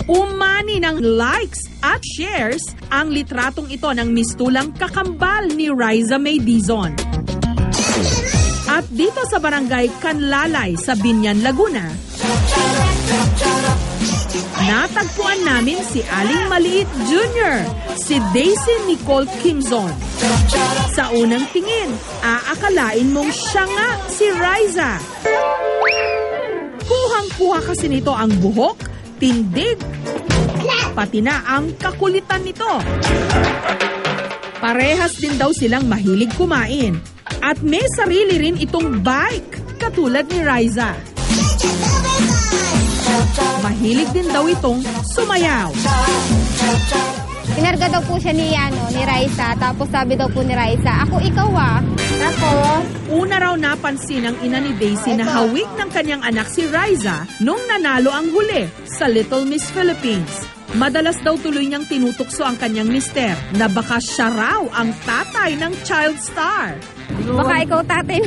Umani ng likes at shares ang litratong ito ng mistulang kakambal ni Riza May Dizon. At dito sa barangay Canlalay sa Binyan, Laguna, natagpuan namin si Aling Maliit Jr., si Daisy Nicole Kimzon. Sa unang tingin, aakalain mong siya nga si Riza. Kuhang-kuha kasi nito ang buhok, tindig, pati na ang kakulitan nito. Parehas din daw silang mahilig kumain. At may sarili rin itong bike, katulad ni Riza. Mahilig din daw itong sumayaw. Pinarga daw po siya ni Riza, tapos sabi daw po ni Riza, ako ikaw Tapos, una raw napansin ng ina ni Daisy na hawig ng kanyang anak si Riza nung nanalo ang huli sa Little Miss Philippines. Madalas daw tuloy niyang tinutukso ang kanyang mister na baka siya raw ang tatay ng child star. Baka ikaw tatay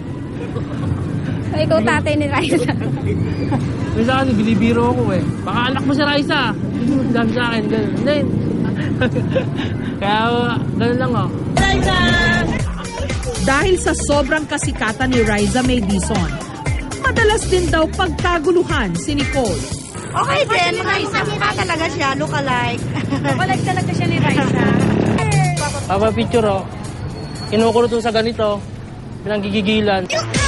ikaw tatay ni Riza. May sa akin, binibiro ako Baka anak mo si Riza. Dami sa akin, gano'n. Kaya, gano'n lang Riza! Dahil sa sobrang kasikatan ni Riza May Dizon, madalas din daw pagkaguluhan si Nicole. Okay din, mukha talaga siya, look-alike. Look-alike talaga siya ni Riza. Papa-picture kinukulot sa ganito, pinanggigigilan.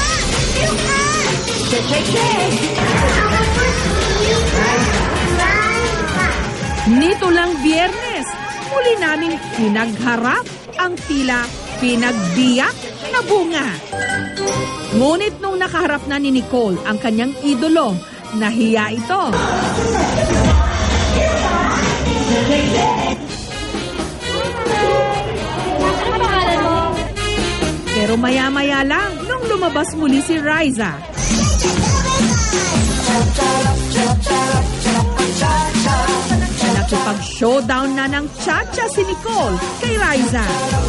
Nito lang Biyernes, muli naming pinagharap ang tila pinagbiyak na bunga. Ngunit nung nakaharap na ni Nicole ang kanyang idolo, nahiya ito. Pero maya-maya lang nung lumabas muli si Riza. Nakipag-showdown na ng cha-cha si Nicole kay Riza.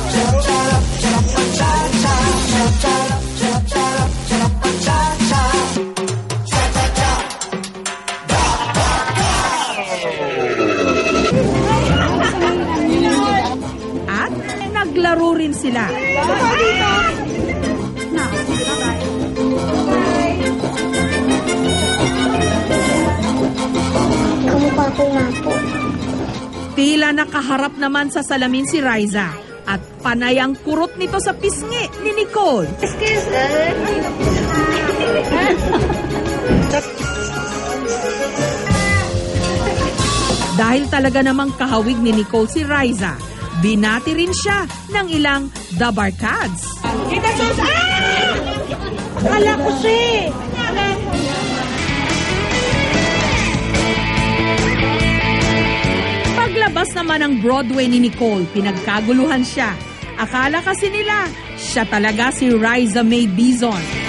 At naglaro rin sila. Kamukha ko nga po. Tila nakaharap naman sa salamin si Riza at panay ang kurot nito sa pisngi ni Nicole. Excuse me. Dahil talaga namang kahawig ni Nicole si Riza, binati rin siya ng ilang dabarkads. Kita sus! Kala ko siya! Paglabas naman ng Broadway ni Nicole, pinagkaguluhan siya. Akala kasi nila, siya talaga si Riza May Dizon.